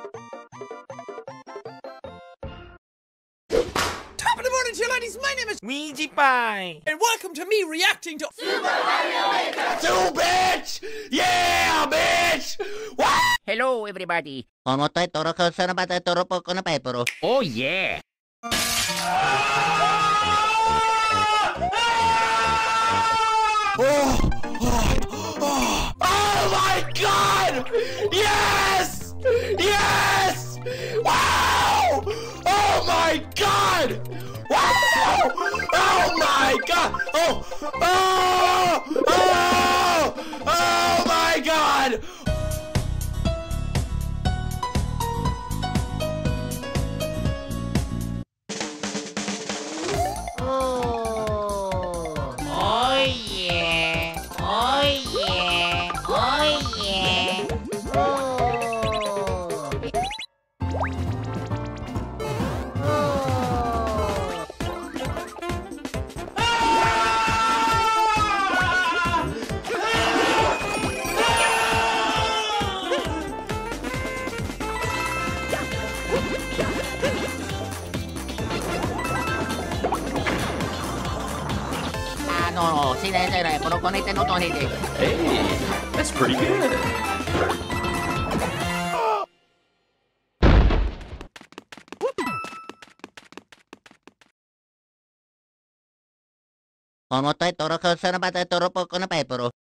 Top of the morning to you, ladies. My name is Ouija Pie. and welcome to me reacting to Super Mario Maker 2, bitch! Yeah, bitch! What? Hello, everybody. Oh yeah. Oh my God! Yes! Yes! Wow! Oh my God! Wow! Oh my God! Oh! Oh! Oh! Oh my God! Oh yeah. Oh yeah. Oh yeah. No, sí, pero con este no tonete. Hey, that's pretty good. Ono tay toro ka sana ba tay toro po ko na pay pero